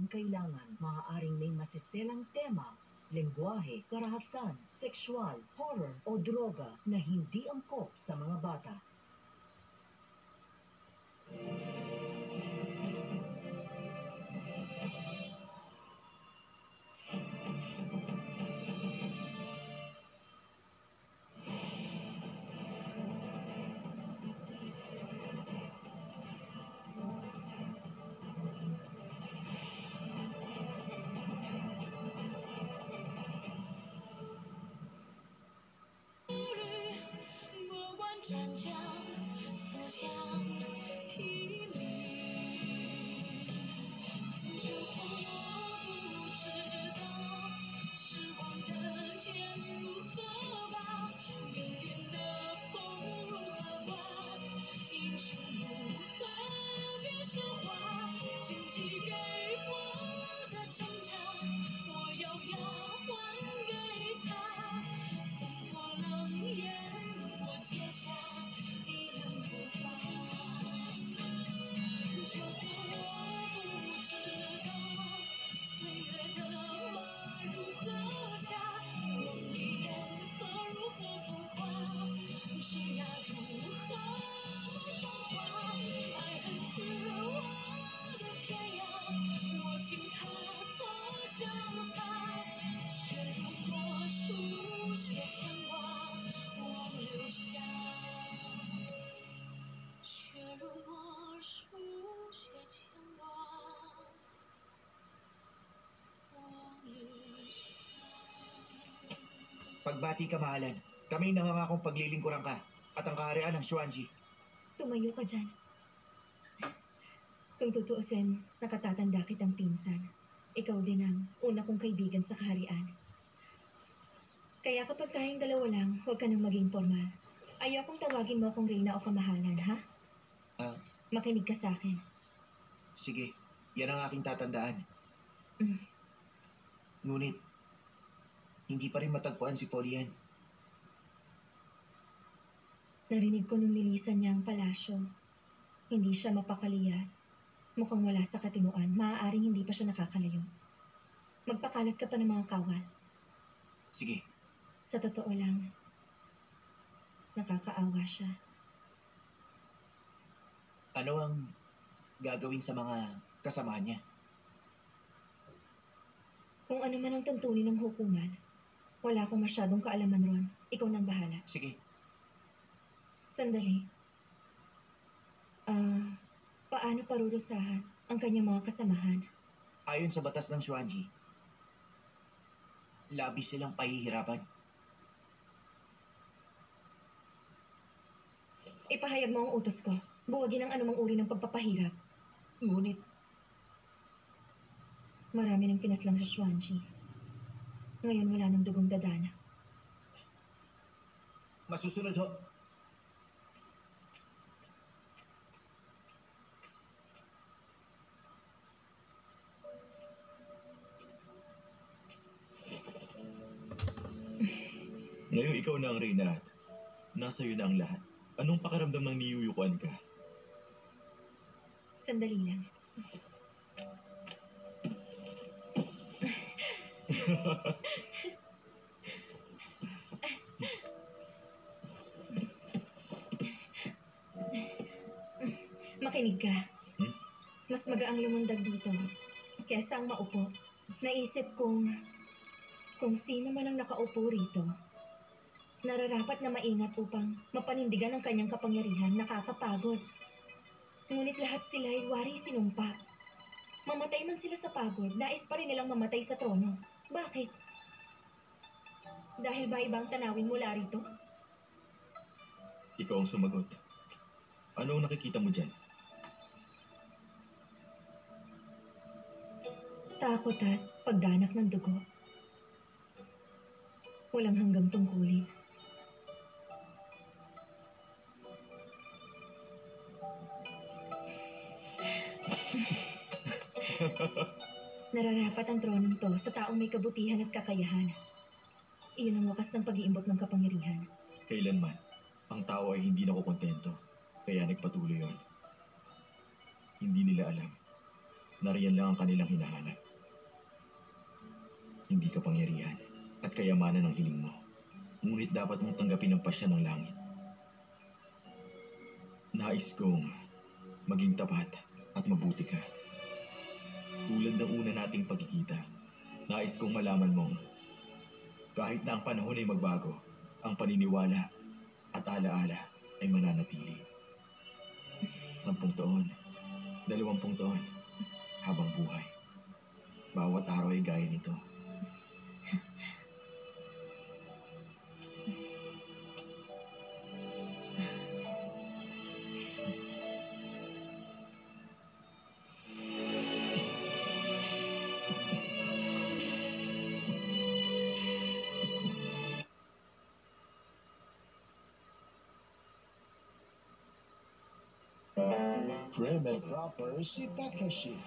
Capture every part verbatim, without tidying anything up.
ang kailangan. Maaaring may masiselang tema, lengguwahe, karahasan, sexual, horror o droga na hindi angkop sa mga bata. Pagbati kamahalan, kami nangangakong paglilingkuran ka at ang kaharian ng Xuanji. Tumayo ka dyan. Kung tutuusin, nakatatanda kitang pinsan. Ikaw din ang una kong kaibigan sa kaharian. Kaya kapag tayong dalawa lang, huwag ka nang maging formal. Ayokong tawagin mo akong Reyna o kamahalan, ha? Ah, Makinig ka sa akin. sige, yan ang aking tatandaan. Mm. Ngunit, hindi pa rin matagpuan si Polian. Narinig ko nung nilisan niya ang palasyo. Hindi siya mapakaliat. Mukhang wala sa katinuan. Maaaring hindi pa siya nakakalayo. Magpakalat ka pa ng mga kawal. Sige. Sa totoo lang, nakakaawa siya. Ano ang gagawin sa mga kasamahan niya? Kung ano man ang tuntunin ng hukuman, wala akong masyadong kaalaman ron. Ikaw nang bahala. Sige. Sandali. Ah, paano parurusahan ang kanyang mga kasamahan? Ayon sa batas ng Xuanji, labis silang pahihirapan. Ipahayag mo ang utos ko. Buwagin ang anumang uri ng pagpapahirap. Ngunit, Marami nang pinaslang sa Xuanji. Ngayon wala nang dugong dadana. masusunod ho. Ngayong ikaw na ang Reyna at nasa iyo na ang lahat. Anong pakiramdam ng niyuyukuan ka? Sandali lang. Makinig ka. Hmm? Mas magaang lumundag dito kesa ang maupo. Naisip kong kung sino man ang nakaupo rito, nararapat na maingat upang mapanindigan ang kanyang kapangyarihan. Nakakapagod. Ngunit lahat sila ay wari sinumpa. Mamatay man sila sa pagod, nais pa rin nilang mamatay sa trono. Bakit? Dahil ba ibang tanawin mula rito? Ikaw ang sumagot. Ano ang nakikita mo dyan? Takot at pagdanak ng dugo. Walang hanggang tungkulin. Nararapat ang tronong to sa taong may kabutihan at kakayahan. Iyon ang wakas ng pag-iimbot ng kapangyarihan. Kailanman, ang tao ay hindi nakukontento. Kaya nagpatuloy yun. Hindi nila alam Nariyan lang ang kanilang hinahanap. Hindi kapangyarihan at kayamanan ang hiling mo. Ngunit dapat mong tanggapin ang pasya ng langit. Nais kong maging tapat at mabuti ka. Tulad ng una nating pagkikita, nais kong malaman mong kahit na ang panahon ay magbago, ang paniniwala at alaala ay mananatili. Sampung taon, dalawampung taon, habang buhay. Bawat araw ay gaya nito. Prim and proper si Takeshi.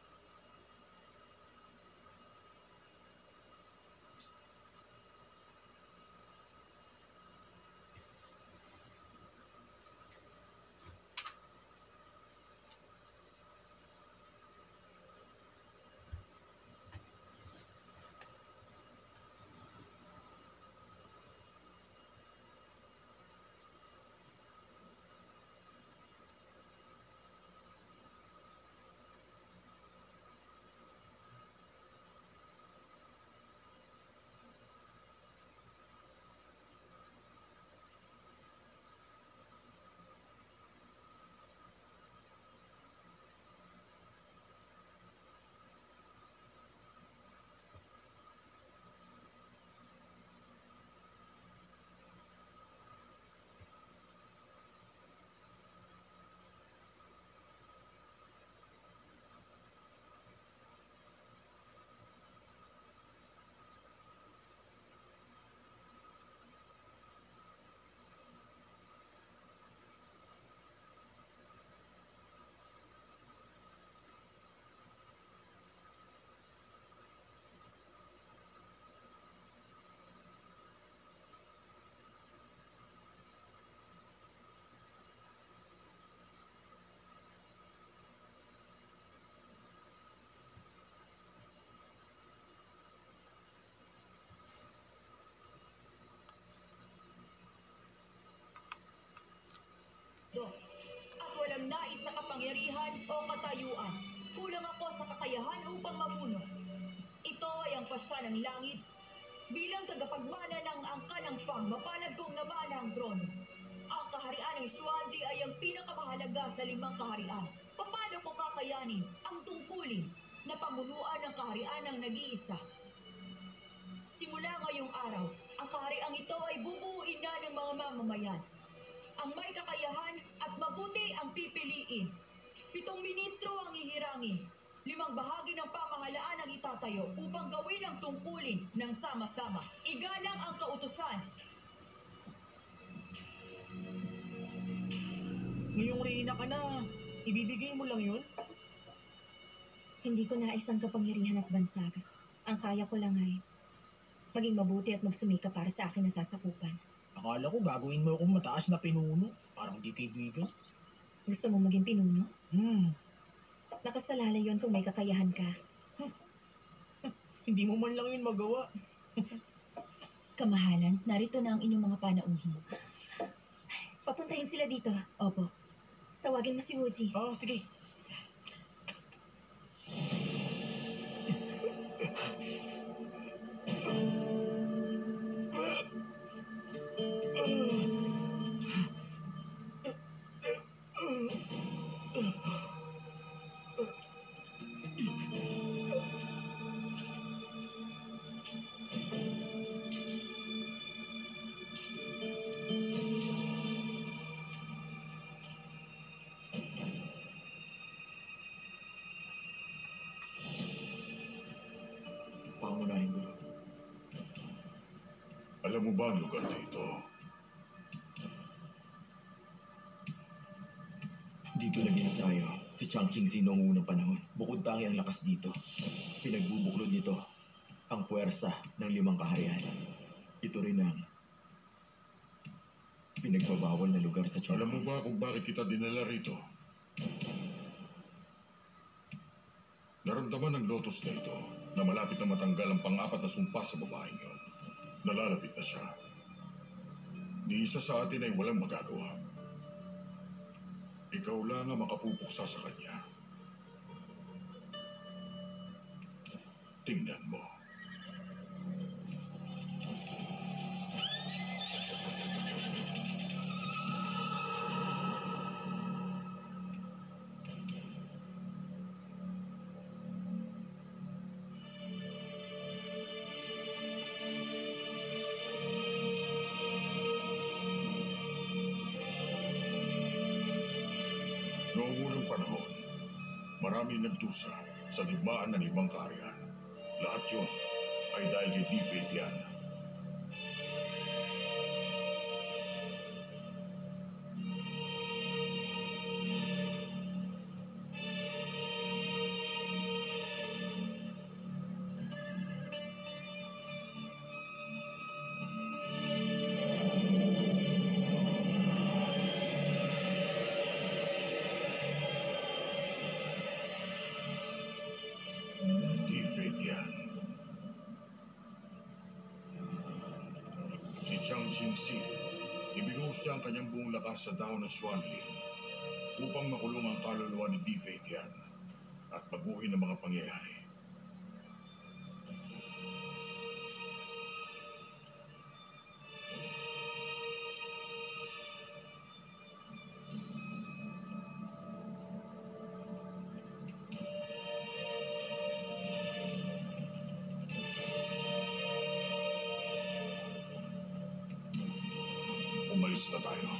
At walang nais sa kapangyarihan o katayuan. Kulang ako sa kakayahan upang mamuno. Ito ay ang pasya ng langit. Bilang tagapagmana ng angkan ng Fang, mapalad kong namana ang trono. Ang kaharian ng Xuanji ay ang pinakamahalaga sa limang kaharian. Paano ko kakayanin ang tungkulin na pamunuan ng kaharian ng nag-iisa? Simula ngayong araw, ang kahariang ito ay bubuuin na ng mga mamamayan. Ang may kakayahan at mabuti ang pipiliin. Pitong ministro ang ihirangin. Limang bahagi ng pamahalaan ang itatayo upang gawin ang tungkulin ng sama-sama. Igalang ang kautusan. Ngayong reyna ka na, ibibigay mo lang yun? Hindi ko nais ang kapangyarihan at bansag. Ang kaya ko lang ay maging mabuti at magsumika para sa akin na sasakupan. Akala ko gagawin mo akong mataas na pinuno. Parang di kaibigan. Gusto mo maging pinuno? Hmm. Nakasalalay yon kung may kakayahan ka. Hindi mo man lang yun magawa. Kamahalan, narito na ang inyong mga panauhin. Papuntahin sila dito. Opo. Tawagin mo si Wuji. Oo, sige. Pangunahin, Guru. Alam mo ba ang lugar dito? Dito nag-ensayo si Changqing Si noong unang panahon. Bukod tangi ang lakas dito. Pinagbubuklod nito ang puwersa ng limang kaharian. Ito rin ang pinagbabawal na lugar sa China. Alam mo ba kung bakit kita dinala rito? Naramdaman ng Lotus na ito na malapit na matanggal ang pang-apat na sumpa sa babaeng yon. Nalalapit na siya. Ni isa sa atin ay walang magagawa. Ikaw lang ang makapupuksa sa kanya. Tingnan mo. Noong unang panahon, marami nagdusa sa digmaan ng limang kaharian. Lahat yun ay dahil kay Di-Fetian. Di-Fetian. Si Chang Jingxi, ibinuhos niya ang kanyang buong lakas sa dahon ng Xuanling upang makulong ang kaluluwa ni Di-Fetian at baguhin ang mga pangyayari. Umalis na tayo.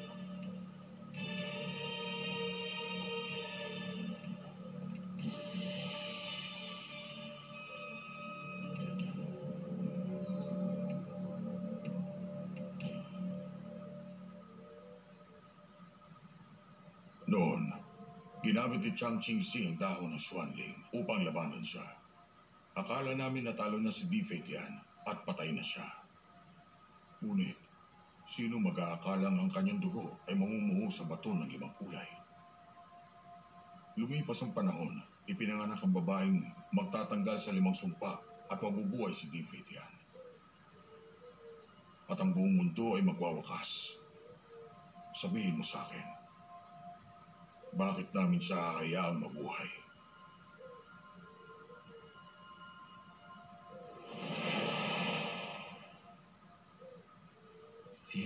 Noon, ginamit ni Chang Jingxi ang dahon ng Xuanling upang labanan siya. Akala namin natalo na si Di-Fetian at patay na siya. Ngunit, sino mag-aakalang ang kanyang dugo ay mamumuho sa bato ng limang kulay? Lumipas ang panahon, ipinanganak ang babaeng magtatanggal sa limang sumpa at mabubuhay si Di-Fetian. At ang buong mundo ay magwawakas. Sabihin mo sa akin, bakit namin siya hahayaang mabuhay? Si...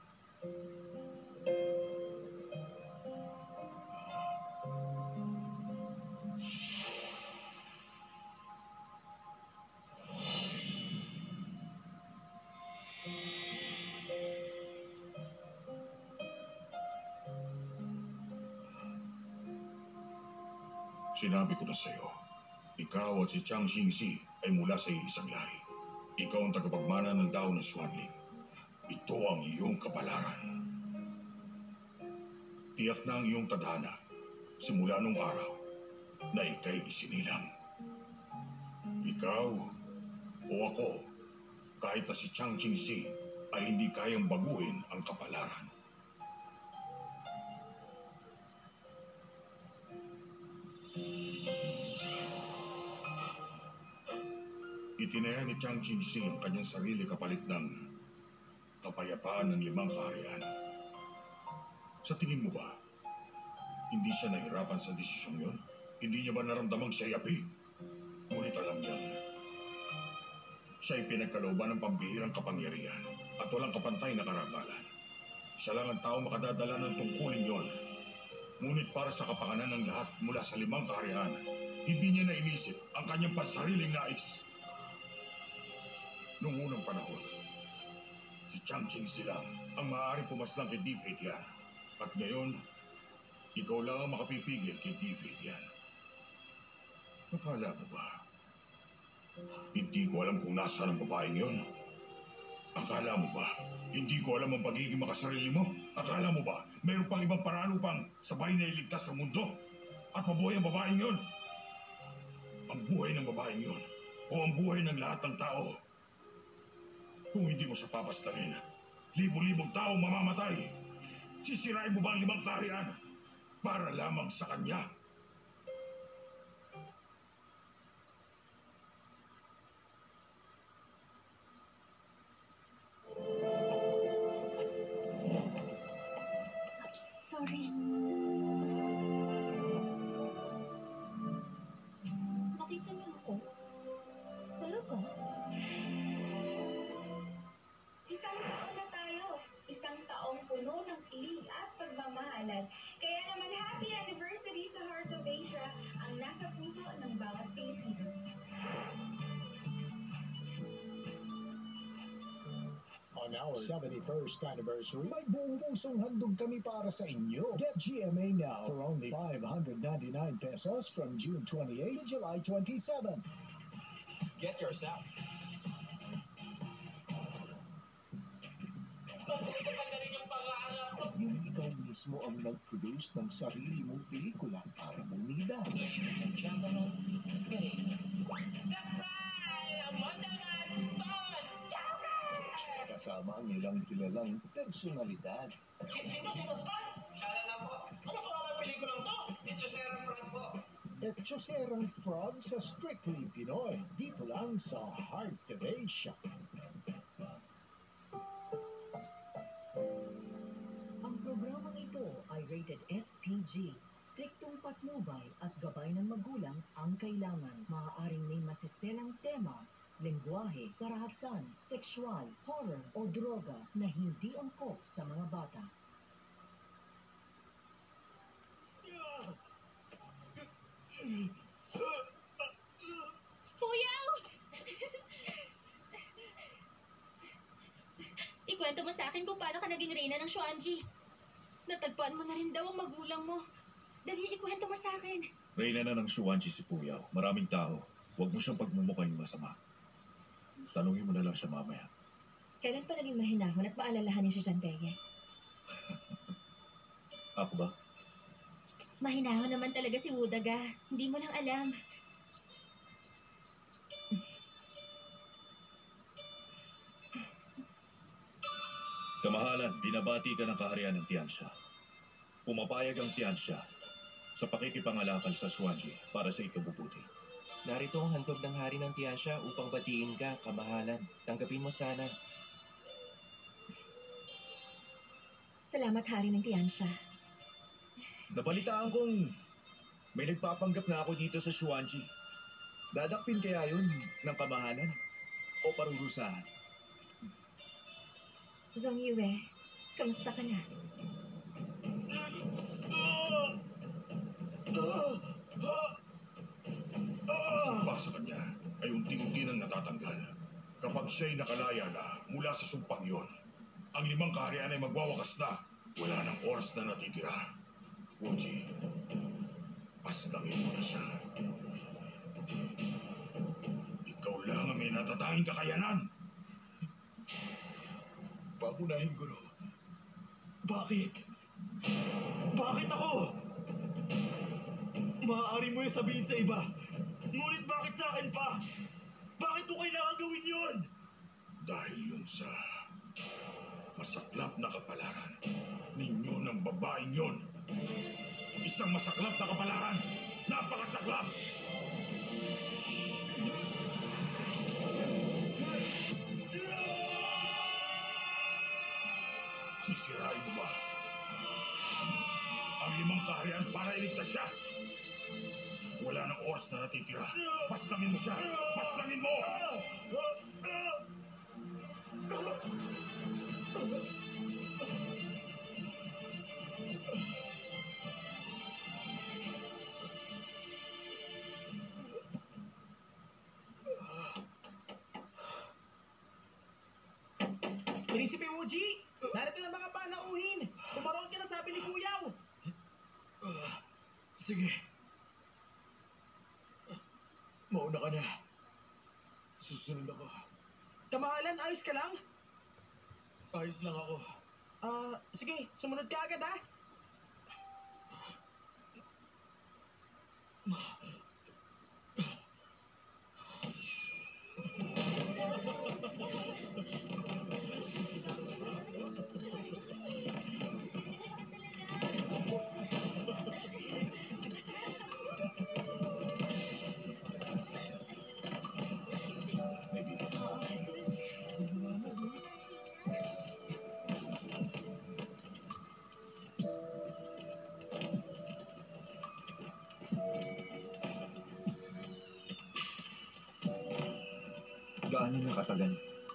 Sinabi ko na sa'yo, ikaw at si Chang Jingxi ay mula sa isang lahi. Ikaw ang tagapagmana ng dahon ng Xuanling. Ito ang iyong kapalaran. Tiyak na ang iyong tadhana simula nung araw na ika'y isinilang. Ikaw o ako, kahit na si Chang Jingxi ay hindi kayang baguhin ang kapalaran. Itinaya ni Chang Jingxi ang kanyang sarili kapalit ng kapayapaan ng limang kaharian. Sa tingin mo ba, hindi siya nahirapan sa desisyong yun? Hindi niya ba naramdamang siya yapi? Ngunit alam niya, siya ay pinagkalooban ng pambihirang kapangyarihan at walang kapantay na karangalan. Siya lang ang tao makadadala ng tungkulin yon. Ngunit para sa kapakanan ng lahat mula sa limang kaharian, hindi niya na inisip ang kanyang pansariling nais. Noong unang panahon, si Chang Jingxi lang ang maaaring pumaslang kay Di-Fetian. At ngayon, ikaw lang ang makapipigil kay Di-Fetian. Akala mo ba? Hindi ko alam kung nasaan ang babaeng yon. Akala mo ba? Hindi ko alam ang pagiging makasarili mo. Akala mo ba? Mayroon pang ibang paraan upang sabay na iligtas ang mundo at mabuhay ang babaeng yon? Ang buhay ng babaeng yon o ang buhay ng lahat ng tao. Kung hindi mo siya papastalin, libo-libong tao mamamatay. Sisirain mo ba ang limang kaharian para lamang sa kanya? Sorry. Nakita niyo ako? Talaga? Isang taon na tayo. Isang taong puno ng kilig at pagmamahalan. Kaya naman happy anniversary sa Heart of Asia ang nasa puso ng bawat Pilipino. On our seventy-first anniversary, may buong pusong handog kami para sa inyo. Get G M A now for only five hundred ninety-nine pesos from June twenty-eighth to July twenty-seventh. Get yourself. Yung ikaw mismo ang nag-produce ng sarili mong pelikula para bumida. Ladies and gentlemen, Billy. Kasama ang ilang kilalang personalidad. Sino si Pastor? Kala lang po. Ano po ang pelikulang to? Etchoserang Frog po. Etchoserang Frog sa Strictly Pinoy. Dito lang sa Heart of Asia. Ang programang ito ay rated S P G. Striktong patnubay at gabay ng magulang ang kailangan. Maaaring may masiselang tema, lengguwahe, karahasan, sexual, horror o droga na hindi angkop sa mga bata. Kuyaw! Ikwento mo sa akin kung paano ka naging reyna ng Xuanji. Natagpuan mo na rin daw ang magulang mo. Dali, ikwento mo sa akin. Reyna na ng Xuanji si Fuyaw. Maraming tao. Huwag mo siyang pagmumukhang masama. Tanungin mo na lang siya mamaya. Kailan pa naging mahinahon at maalalahanin si Sanpeye? Ako ba? Mahinahon naman talaga si Wudaga. Hindi mo lang alam. Kamahalan, binabati ka ng kaharian ng Tiansha. Pumapayag ang Tiansha sa pakikipangalakal sa Xuanji para sa ikabubuti. Narito ang handog ng hari ng Tiansha upang batiin ka, kamahalan. Tanggapin mo sana. Salamat, hari ng Tiansha. Nabalitaan kong may nagpapanggap na ako dito sa Xuanji. Dadakpin kaya yun ng kamahalan o parurusahan? Zong Yue, kamusta ka na? Ang sumpa sa kanya ay unti-unti nang natatanggal. Kapag siya'y nakalaya na mula sa sumpang yon, ang limang kaharian ay magwawakas na. Wala nang oras na natitira. Wuji, pastangin mo na siya. Ikaw lang ang may natatanging kakayanan. Papunahin, Guru. Bakit? Bakit ako? Maaari mo yung sabihin sa iba. Ngunit bakit sa akin pa? Bakit ko kailangan gawin yun? Dahil yun sa masaklap na kapalaran ninyo ng babaeng yon. Isang masaklap na kapalaran. Napakasaklap! Sisirain mo ba ang limang kaharian para iligtas siya? Wala nang oras na natitira. Pastangin mo siya! Pastangin mo! Prinsipe Wuji! Narito na mga panauhin! Tumaroon ka na sabi ni Fuyaw! Sige. Mauna ka na. Susunod ako. Kamahalan, ayos ka lang? Ayos lang ako. Ah, sige, sumunod ka agad ha? Gaano nakatagal?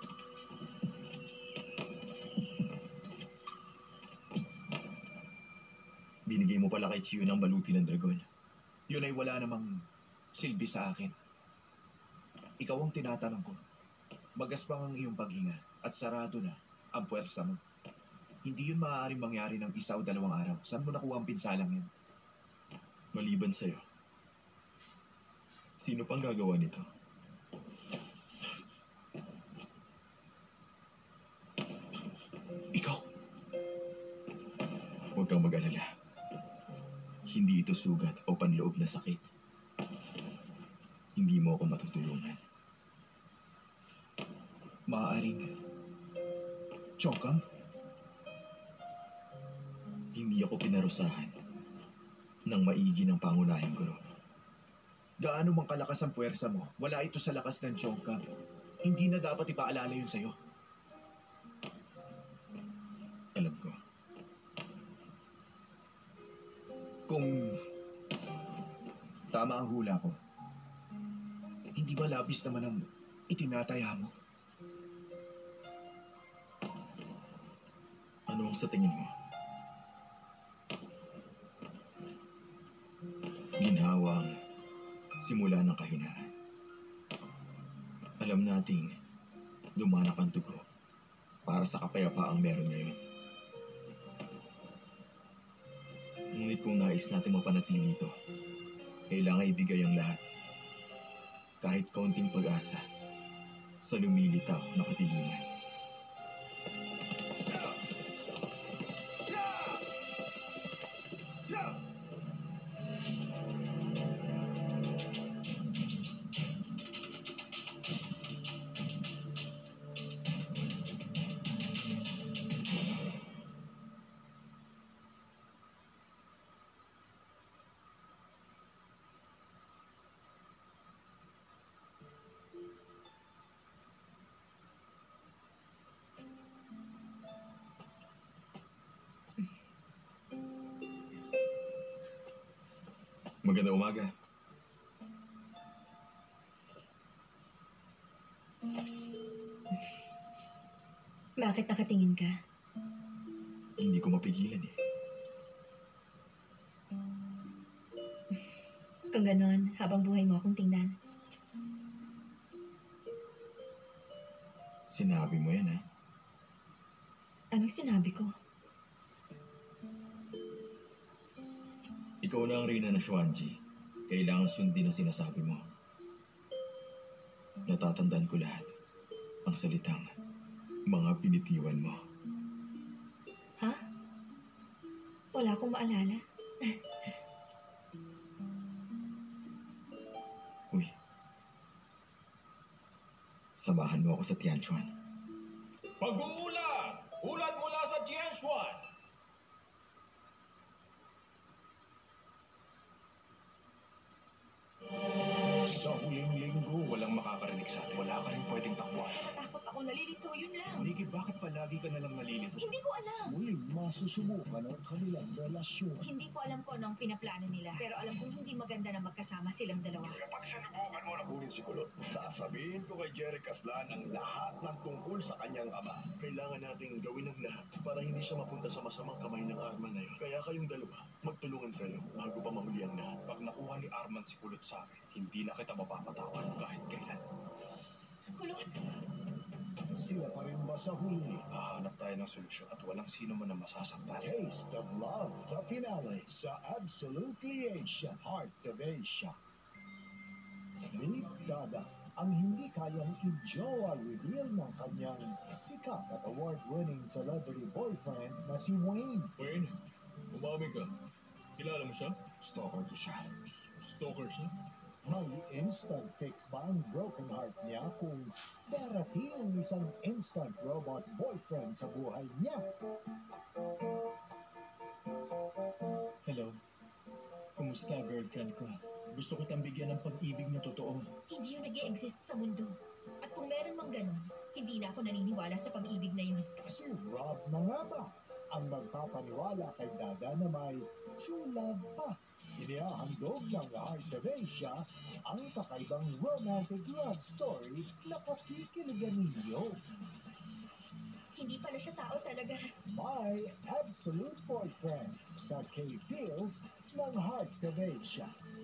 Binigay mo pala kay Chiyo ng baluti ng dragon. Yun ay wala namang silbi sa akin. Ikaw ang tinatanong ko. Magaspang ang iyong paghinga at sarado na ang puwersa mo. Hindi yun maaaring mangyari ng isa o dalawang araw. Saan mo nakuha ang pinsalang yun? Maliban sa'yo, sino pang gagawa nito? Ikaw? Huwag kang mag-alala. Hindi ito sugat o panloob na sakit. Hindi mo ako matutulungan. Maaaring Chongkang? Hindi ako pinarusahan ng maigi ng pangunahing guro. Gaano mang kalakas ang puwersa mo, wala ito sa lakas ng Chongkang. Hindi na dapat ipaalala yun sa'yo. Alam ko. Kung tama ang hula ko, hindi ba labis naman ang itinataya mo? Ano ang sa tingin mo? Ginhawang simula ng kahinaan. Alam nating dumanak ang dugo para sa kapayapaang meron ngayon. Ngunit kung nais natin mapanatili ito, kailangan ibigay ang lahat. Kahit kaunting pag-asa sa lumilitaw na kadiliman. Magandang umaga. Bakit nakatingin ka? Hindi ko mapigilan eh. Kung ganon, habang buhay mo akong tingnan. Sinabi mo yan, ha? Anong sinabi ko? Ikaw na ang reyna ng Xuanji. Kailangan sundin ang sinasabi mo. Natatandaan ko lahat. Ang salitang, mga binitiwan mo. Ha? Wala akong maalala. Uy. Samahan mo ako sa Tianchuan. Pag-uulat! Ulat mula sa Tianchuan! Sa huling linggo, Walang makakarinig sa atin. Wala ka rin pwedeng takbuhan. Natatakot ako, nalilito, yun lang. Nikki, bakit palagi ka nalang nalilito? Hindi ko alam. muling masusubukan ang kanilang relasyon. Hindi ko alam kung ano ang pinaplano nila. Pero alam kong hindi maganda na magkasama silang dalawa. Kapag sinubukan mo na kunin si Kulot, sasabihin ko kay Jerry Caslan ang lahat ng tungkol sa kanyang ama. Kailangan nating gawin ang lahat para hindi siya mapunta sa masamang kamay ng Arman na yun. Kaya kayong dalawa, magtulungan kayo bago pa mahuli ang lahat. Pag nakuha ni Arman si Kulot sa akin, hindi na kita mapapatawad kahit kailan. Kulot! Sila pa rin ba sa huli? Hahanap tayo ng solusyon at walang sino man ang masasaktan. Taste of Love, the finale sa Absolutely Asia, Heart of Asia. Meet Dada, ang hindi kayang i-jowa reveal ng kanyang sikat at award-winning celebrity boyfriend na si Wayne. Wayne, umami ka. Kilala mo siya? Stalker ko siya. Stalker siya? May instant fix ba ang broken heart niya kung darating ang isang instant robot boyfriend sa buhay niya? Hello. Kumusta, girlfriend ko? Gusto kitang bigyan ng pag-ibig na totoo. Hindi yun nag-i-exist sa mundo. At kung meron mang ganun, hindi na ako naniniwala sa pag-ibig na yun. Si Rob na nga ba ang magpapaniwala kay Dada na may true love pa? Inihahandog ng Heart of Asia ang kakaibang romantic love story na pakikiligan ninyo. Hindi pala siya tao talaga. My Absolute Boyfriend sa K-Feels ng Heart of Asia.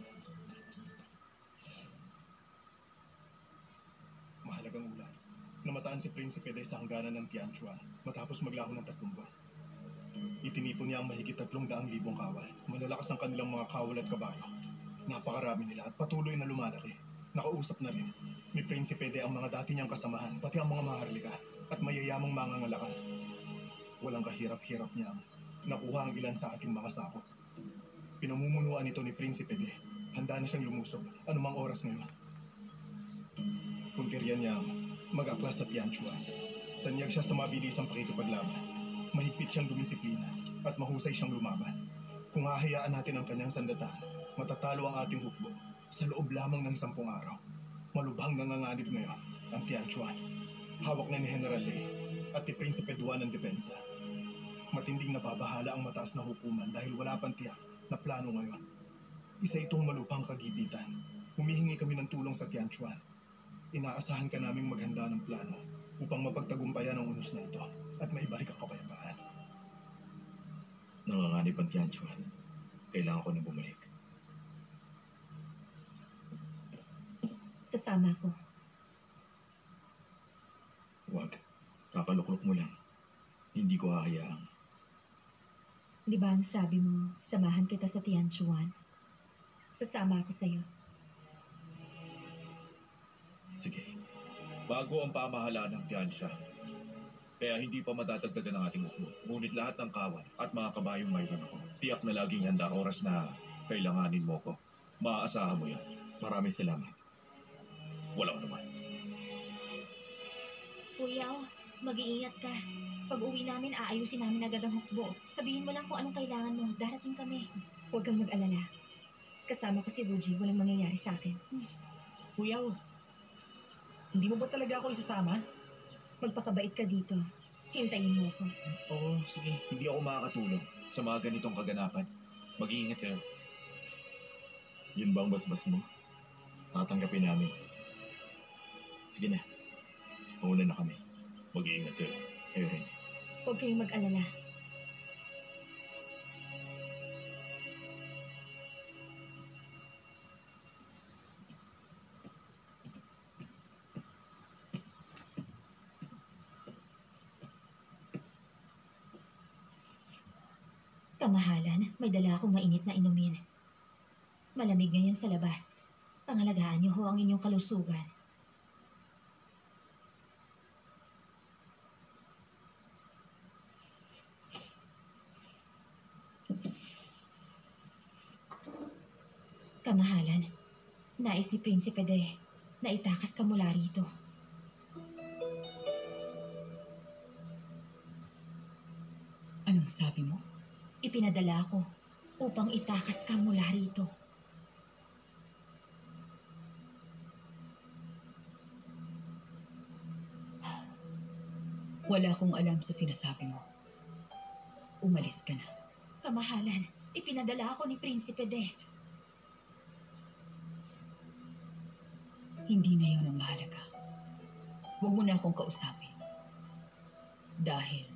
Mahalagang ulan. Namataan si Prinsipe de sa hangganan ng Tianchuan matapos maglaho ng tatlong buwan. Itinipon niya ang mahigit tatlong daang libong kawal. Malalakas ang kanilang mga kawal at kabayo. Napakarami nila at patuloy na lumalaki. Nakausap na rin ni Prinsipe de ang mga dati niyang kasamahan, pati ang mga maharlika at mayayamang mangangalakan. Walang kahirap-hirap niya ang nakuha ang ilan sa ating mga sakop. Pinamumunuan ito ni Prinsipe de. Handa na siyang lumusob anumang oras ngayon. Puntirya niya mag-aklas sa Tianchuan. Tanyag siya sa mabilisang pakikipaglaban. Mahigpit siyang dumisiplina at mahusay siyang lumaban. Kung hahayaan natin ang kanyang sandataan, matatalo ang ating hukbo sa loob lamang ng sampung araw. Malubhang nanganganib ngayon ang Tianchuan. Hawak na ni General Lei at ni Prinsipe Duan ng depensa. Matinding nababahala ang mataas na hukuman dahil wala pang tiyak na plano ngayon. Isa itong malubhang kagipitan. Humihingi kami ng tulong sa Tianchuan. Inaasahan ka naming maghanda ng plano upang mapagtagumpayan ang unos na ito at maibalik ang kapayapaan. Nanganganib ang Tianchuan. Kailangan ko na bumalik. Sasama ko. Huwag. Kakaluklok mo lang. Hindi ko hahayaang. Di ba ang sabi mo, samahan kita sa Tianchuan? Sasama ako sa'yo. Sige. Bago ang pamahalaan ng Tiansha. Kaya hindi pa madadagdagan ang ating hukbo. Ngunit lahat ng kawan at mga kabayong mayroon ako. Tiyak na laging handa oras na kailanganin mo ko. Maaasahan mo yan. Maraming salamat. Walang naman. Fuyaw, mag-iingat ka. Pag uwi namin, aayusin namin agad ang hukbo. Sabihin mo lang kung anong kailangan mo. Darating kami. Huwag kang mag-alala. Kasama ko si Ruji. Walang mangyayari sa akin. Fuyaw, hindi mo ba talaga ako isasama? Magpakabait ka dito. Hintayin mo ako. Oo, sige. Hindi ako makakatulong sa mga ganitong kaganapan. Mag-iingat kayo. Yun ba ang basbas mo? Tatanggapin namin. Sige na. Mauna na kami. Mag-iingat kayo. Kayo rin. Huwag kayong mag-alala. Kamahalan, may dala akong mainit na inumin. Malamig ngayon sa labas. Pangalagaan niyo ho ang inyong kalusugan. Kamahalan, nais ni Prinsipe de na itakas ka mula rito. Anong sabi mo? Ipinadala ko upang itakas ka mula rito. Wala akong alam sa sinasabi mo. Umalis ka na. Kamahalan, ipinadala ako ni Prinsipe de. Hindi na yun ang mahalaga. Huwag mo na akong kausapin. Dahil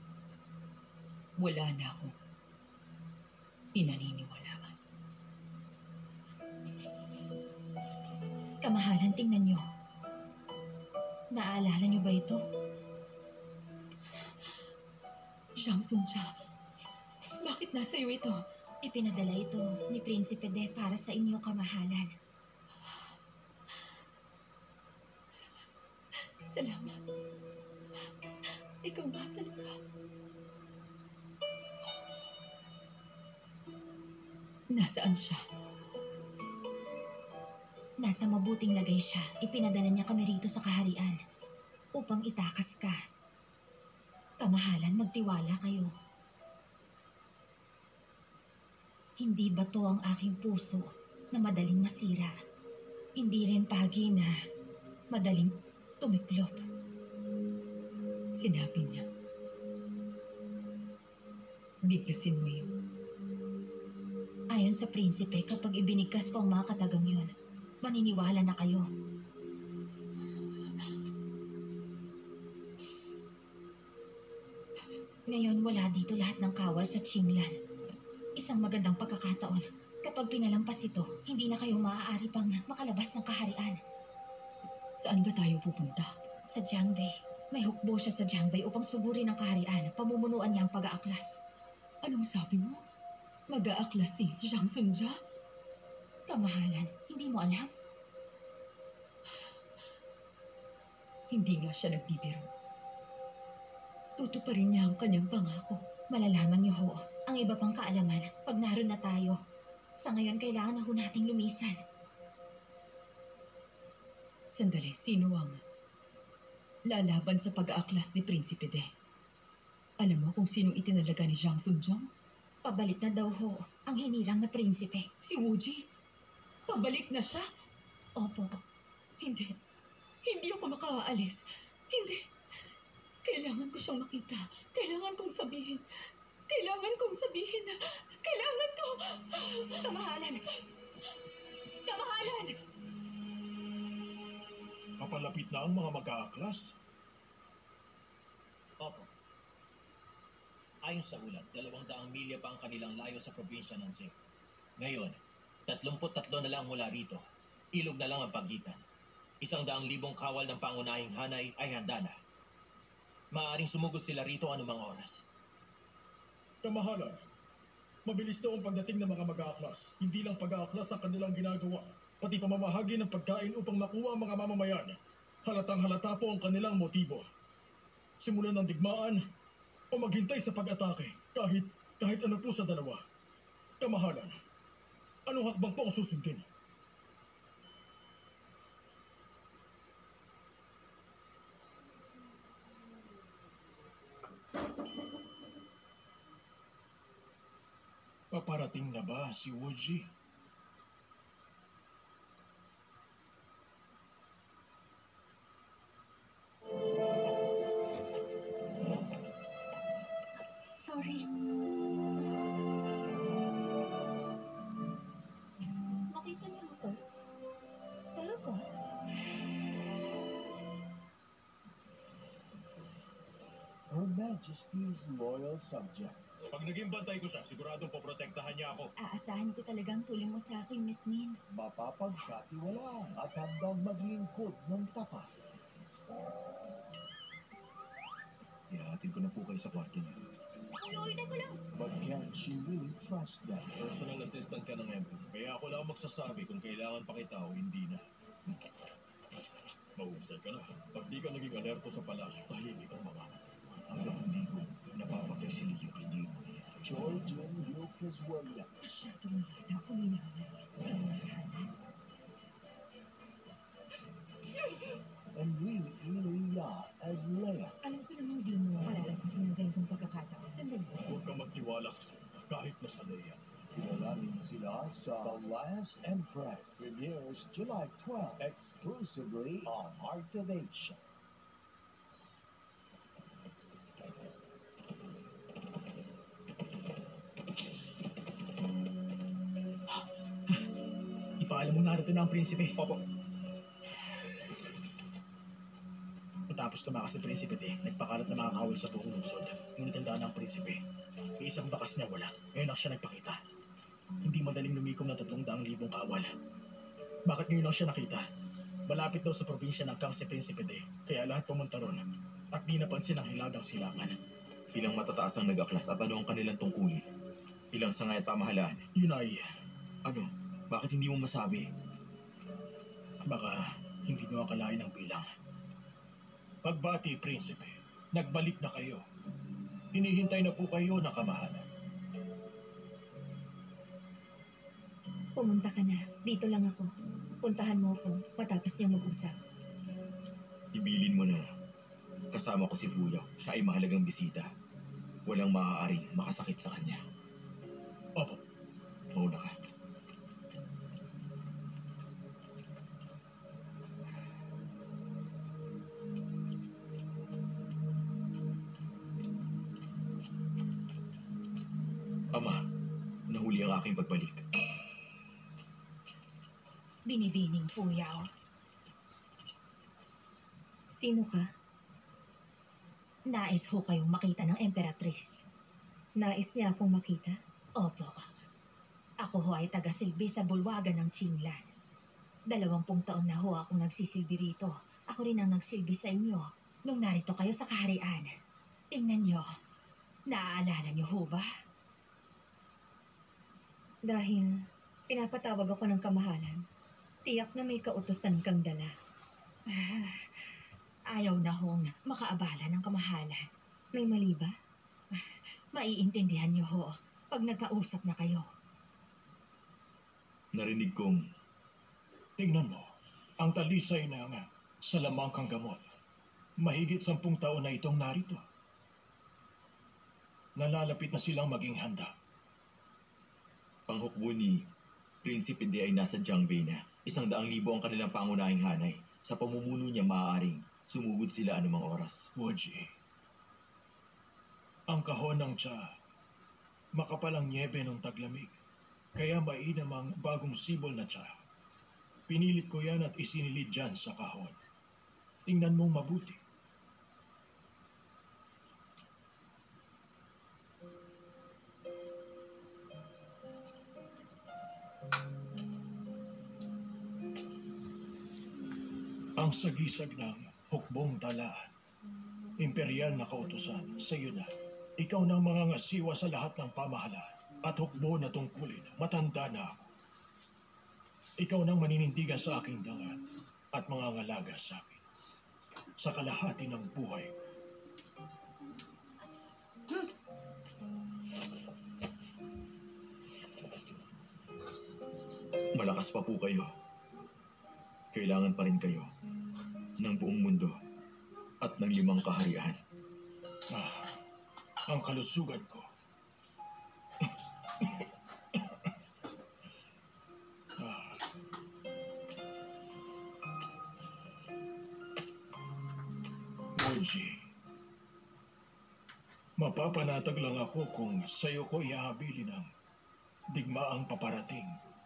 wala na akong pinaniniwalaan. Kamahalan, tingnan niyo. Naaalala niyo ba ito? Zhang Sunja, bakit nasa iyo ito? Ipinadala ito ni Prinsipe de para sa inyo, Kamahalan. Salamat. Ikaw ba talaga? Nasaan siya? Nasa mabuting lagay siya. Ipinadala niya kami rito sa kaharian upang itakas ka. Kamahalan, magtiwala kayo. Hindi ba to ang aking puso na madaling masira? Hindi rin pagi na madaling tumiklop. Sinabi niya. Biglasin mo yun. Ayon sa prinsipe, kapag ibinigkas ko ang mga katagang yun, maniniwala na kayo. Ngayon wala dito lahat ng kawal sa Qinglan. Isang magandang pagkakataon. Kapag pinalampas ito, hindi na kayo maaari pang makalabas ng kaharian. Saan ba tayo pupunta? Sa Jiangbei. May hukbo siya sa Jiangbei upang sugurin ang kaharian. Pamumunuan niya ang pag-aaklas. Anong sabi mo? Mag-aaklas si Zhang Sunjia? Kamahalan, hindi mo alam? Hindi nga siya nagbibiro. Tutuparin niya ang kanyang pangako. Malalaman niyo ho, ang iba pang kaalaman pag naroon na tayo. Sa ngayon, kailangan na ho nating lumisan. Sandali, sino ang lalaban sa pag-aaklas ni Prinsipe De? Alam mo kung sinong itinalaga ni Zhang Sunjong? Pabalik na daw ho ang hinirang na prinsipe. Si Wuji? Pabalik na siya? Opo. Hindi. Hindi ako makaalis. Hindi. Kailangan ko siyang makita. Kailangan kong sabihin. Kailangan kong sabihin na kailangan ko. Kamahalan! Kamahalan! Papalapit na ang mga mag-aaklas. Opo. Ayon sa ulat, dalawang daang milya pa ang kanilang layo sa probinsya ng Zheng. Ngayon, tatlumput tatlo na lang mula rito. Ilog na lang ang pagitan. Isang daang libong kawal ng pangunahing hanay ay handa na. Maaaring sumugod sila rito anumang oras. Kamahalan, mabilis daw ang pagdating ng mga mag-aaklas. Hindi lang pag-aaklas ang kanilang ginagawa, pati pamamahagi ng pagkain upang makuha ang mga mamamayan. Halatang halata po ang kanilang motibo. Simulan ng digmaan o maghintay sa pag-atake, kahit, kahit ano po sa dalawa. Kamahalan, anong hakbang po ang susundin? Paparating na ba si Wuji? Sorry. Nakita niyo ako? Talaga? Her Majesty's loyal subjects. Pag naging bantay ko siya, siguradong poprotektahan niya ako. Aasahan ko talagang tulong mo sa akin, Miss Min. Mapapagkatiwalaan at handang maglingkod ng tapat. Ihahatid ko na po kayo sa kwarto niyo. Uy, uy, teka lang! But can she really trust them? Personal assistant ka ng Emperor. Kaya ako lang magsasabi kung kailangan pa kita o hindi na. Mahusay ka na. Pag di ka naging alerto sa palasyo, tahimik ang mamamatay. Hanggang hindi ko napapatay si Leo, hindi mo yan. Georgian Lucas Williams. Masyadong late ako minahal. And Lee Ilia as Leia. Alam ko namang di mo malalampasin ng ganitong pagkakataon. Sandali. Huwag kang magtiwala sa sila, kahit na sa Leia. Kilalanin sila sa The Last Empress. Premieres July twelfth, exclusively on Heart of Asia. Ipaalam mo narito na ang prinsipe. Opo. Matapos tumakas si Prinsipe De, nagpakalat na mga kawal sa buong lungsod. Ngunit tandaan ng prinsipe, may isang bakas niya wala. Ngayon lang siya nagpakita. Hindi madaling lumikom ng tatlong daang libong kawal. Bakit ngayon lang siya nakita? Malapit daw sa probinsya ng Kang si Prinsipe De, kaya lahat pumunta ron. At di napansin ang hilagang silangan. Ilang matataas ang nag-aklas at ano ang kanilang tungkulin? Ilang sangay at pamahalaan? Yun ay, Ano? Bakit hindi mo masabi? baka hindi nyo akalain ang bilang. Pagbati, Prinsipe, nagbalik na kayo. Hinihintay na po kayo ng kamahalan. Pumunta ka na. Dito lang ako. Puntahan mo ako matapos niya mag-usap. Ibilin mo na. Kasama ko si Fuyaw. Siya ay mahalagang bisita. Walang maaaring makasakit sa kanya. Opo. Mauna ka. Ama, muli ang aking pagbalik. Binibining Fuyaw. Sino ka? Nais ho kayong makita ng Emperatriz. Nais niya akong makita? Opo. Ako ho ay taga-silbi sa bulwagan ng Qinglan. Dalawampung taon na ho akong nagsisilbi rito. Ako rin ang nagsilbi sa inyo nung narito kayo sa kaharian. Tingnan nyo. Naaalala nyo ho ba? Dahil pinapatawag ako ng kamahalan, tiyak na may kautusan kang dala. Ah, ayaw na hong makaabala ng kamahalan. May mali ba? Ah, maiintindihan nyo ho pag nagkausap na kayo. Narinig kong Tingnan mo, ang talisay ng salamangkang gamot. Mahigit sampung taon na itong narito. Nalalapit na silang maging handa. ang hukbo ni Prinsipe D ay nasa Jiangbei na. Isang daang libo ang kanilang pangunahing hanay. Sa pamumuno niya maaaring sumugod sila anumang oras. Wuji, ang kahon ng tsa, makapal ang nyebe ng taglamig. Kaya mainam ang bagong sibol na tsa. Pinilit ko yan at isinilid dyan sa kahon. Tingnan mong mabuti. Ang sagisag ng hukbong talaan, imperial na kautusan, sa iyo na. Ikaw na ang mangangasiwa sa lahat ng pamahalaan at hukbo na tungkulin. Matanda na ako. Ikaw nang maninindigan sa aking dangal at mangangalaga sa akin sa kalahati ng buhay ko. Malakas pa po kayo. Kailangan pa rin kayo ng buong mundo at ng limang kaharian. Ah, ang kalusugan ko. ah. Wuji, mapapanatag lang ako kung sa'yo ko ihahabilin ang digmaang paparating.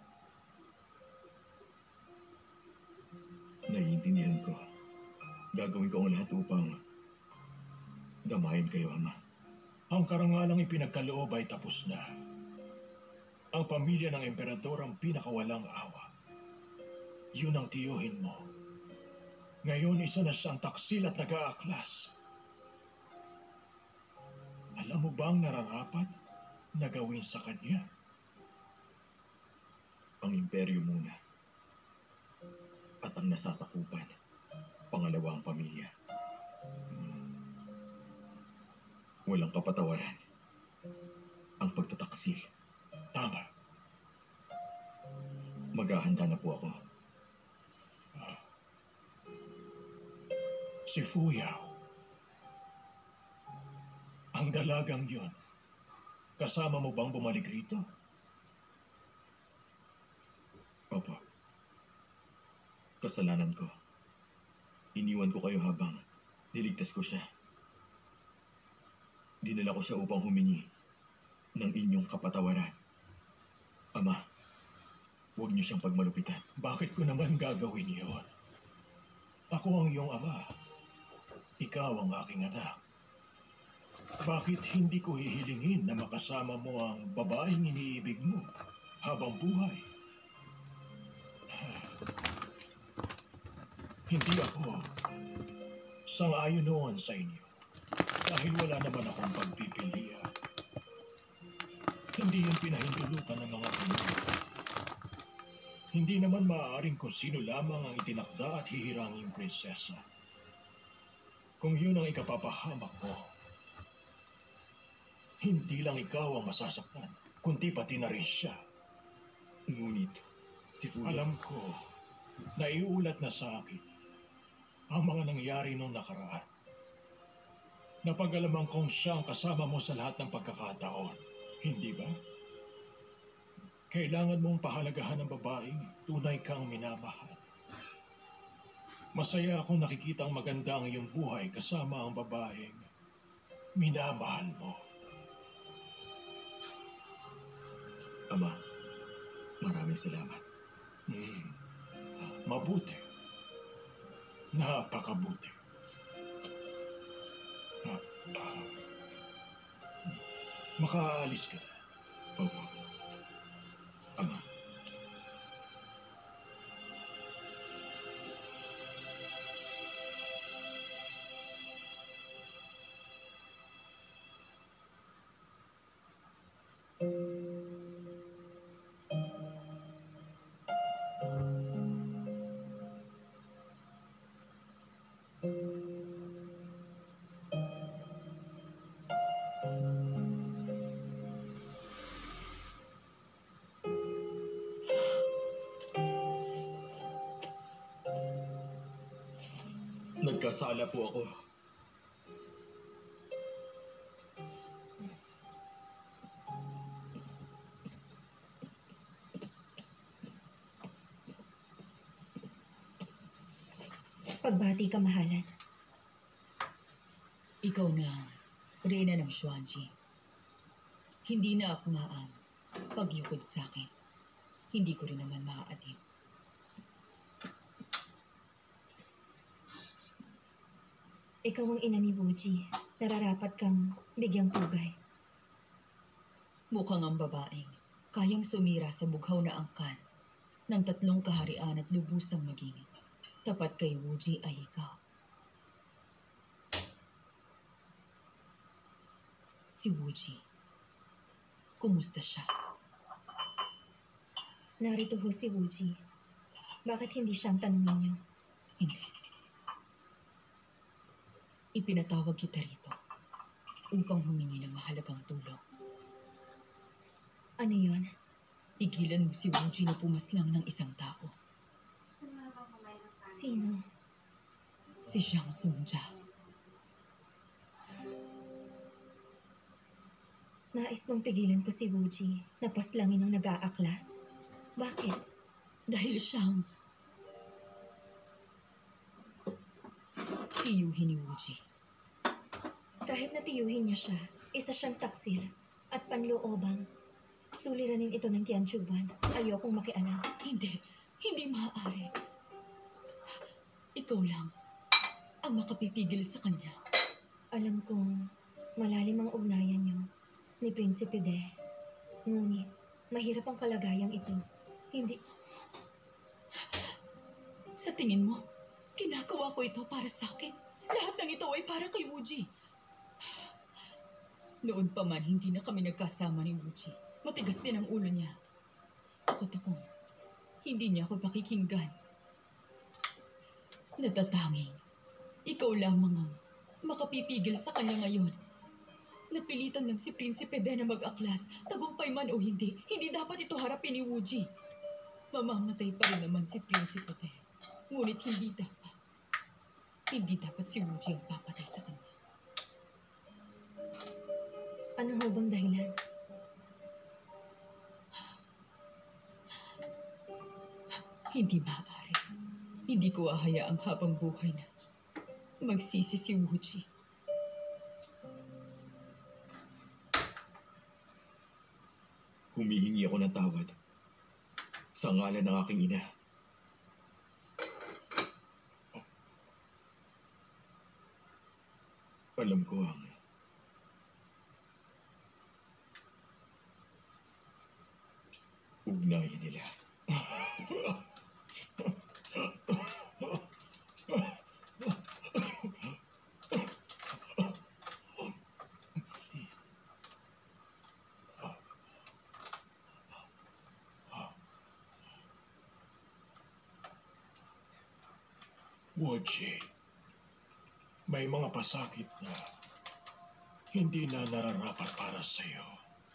Naiintindihan ko. Gagawin ko ang lahat upang damayan kayo, Ama. Ang karangalang ipinagkaloob ay tapos na. Ang pamilya ng emperador ang pinakawalang awa. Yun ang tiyuhin mo. Ngayon isa na siyang taksil at nag-aaklas. Alam mo bang nararapat na gawin sa kanya? Ang imperyo muna. At ang nasasakupan, pangalawa ang pamilya. Hmm. Walang kapatawaran. Ang pagtataksil. Tama. Maghahanda na po ako. Ah. Si Fuyaw. Ang dalagang yon. Kasama mo bang bumalik rito? Opo. Kasalanan ko. Iniwan ko kayo habang niligtas ko siya. Dinala ko siya upang humingi ng inyong kapatawaran. Ama, huwag niyo siyang pagmalupitan. Bakit ko naman gagawin yon? Ako ang iyong ama. Ikaw ang aking anak. Bakit hindi ko hihilingin na makasama mo ang babaeng iniibig mo habang buhay? Hindi ako sang-ayon noon sa inyo dahil wala naman akong pagpipilian. Hindi yung pinahintulutan ng mga Pinoy. Hindi naman maaaring kung sino lamang ang itinakda at hihiranging prinsesa. Kung yun ang ikapapahamak mo, hindi lang ikaw ang masasaktan, kundi pati na rin siya. Ngunit, si Fuyaw... Alam ko, naiulat na sa akin ang mga nangyari nung nakaraan. Napag-alaman kong siya ang kasama mo sa lahat ng pagkakataon. Hindi ba? Kailangan mong pahalagahan ng babaeng tunay kang minamahal. Masaya akong nakikitang maganda ang iyong buhay kasama ang babaeng minamahal mo. Ama, maraming salamat. Hmm. Mabuti. Napakabuti. Ah, ah. Makaalis ka na. Opo. Ama. Nagkasala po ako. Pagbati ka, mahalan. Ikaw na, Reyna ng Xuanji. Hindi na ako maang pagyukod sa akin. Hindi ko rin naman maaatim. Ikaw ang ina ni Wuji. Nararapat kang bigyang pugay. Mukhang ang babaeng kayang sumira sa bughaw na angkan ng tatlong kaharian at lubusang maging tapat kay Wuji ay ikaw. Si Wuji, kumusta siya? Narito ho si Wuji. Bakit hindi siyang tanungin niyo? Hindi. Ipinatawag kita rito upang humingi ng mahalagang tulong. Ano yon? Pigilan mo si Wuji na pumaslang ng isang tao. Sino? Si Jiang Sunja. Nais mong pigilan ko si Wuji na paslangin ng nag-aaklas. Bakit? Dahil siyang tiyuhin ni Wuji. Kahit natiyuhin niya siya, isa siyang taksil at panloobang. Suliranin ito ng Tianchuan. Ayokong makialam. Hindi. Hindi maaari. Ikaw lang ang makapipigil sa kanya. Alam kong malalim ang ugnayan niyo ni Prinsipe De. Ngunit, mahirap ang kalagayang ito. Hindi... Sa tingin mo, ginagawa ko ito para sa akin. Lahat ng ito ay para kay Wuji. Noon pa man, hindi na kami nagkasama ni Wuji. Matigas din ang ulo niya. Takot akong hindi niya ako pakikinggan. Natatanging, ikaw lamang ang makapipigil sa kanya ngayon. Napilitan lang si Prinsipe De na mag-aklas, tagumpay man o hindi, hindi dapat ito harapin ni Wuji. Mamamatay pa rin naman si Prinsipe De. Ngunit hindi dapat. Hindi dapat si Wuji ang papatay sa kanya. Ano ho bang dahilan? Hindi maaari. Hindi ko ahayaang habang buhay na magsisi si Wuji. Humihingi ako ng tawad sa ngalan ng aking ina. Alam ko ang ugnayan nila. Wuji, may mga pasakit na hindi na nararapat para sa'yo.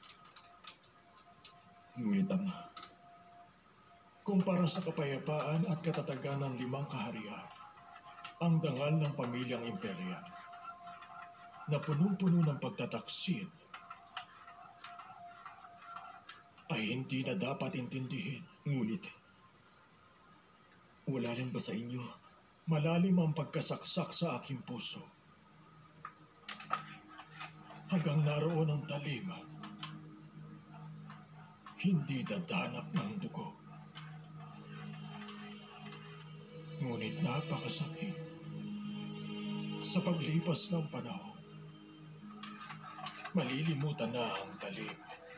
Ngunit ama, kumpara sa kapayapaan at katatagan ng limang kaharian, ang dangal ng pamilyang imperial na punong-puno ng pagtataksil ay hindi na dapat intindihin. Ngunit, wala lang ba sa inyo? Malalim ang pagkasaksak sa aking puso. Hanggang naroon ang talim. hindi dadanak ng dugo. Ngunit napakasakit sa paglipas ng panahon. Malilimutan na ang talim.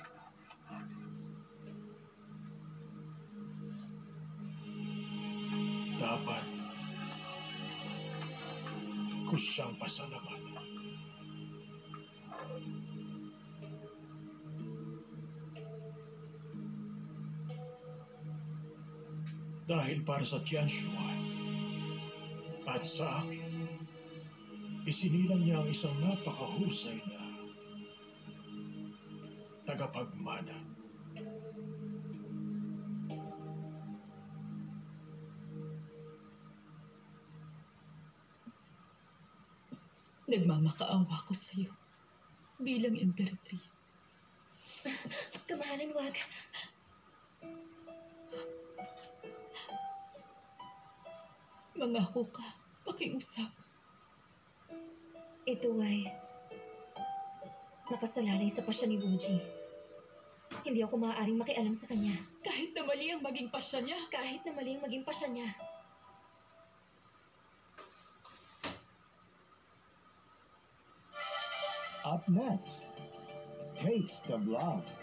Dapat ko siyang pasalamatan. Dahil para sa Tianshuan at sa akin, isinilang niya ang isang napakahusay na tagapagmana. Nagmamakaawa ko sa iyo bilang Imperatrice. Kamahalan, wag. Mangako ka, pakiusap. Ito ay nakasalalay sa pasya ni Wuji. Hindi ako maaaring makialam sa kanya. Kahit na mali ang maging pasya niya. Kahit na mali ang maging pasya niya. Up next, Taste of Love.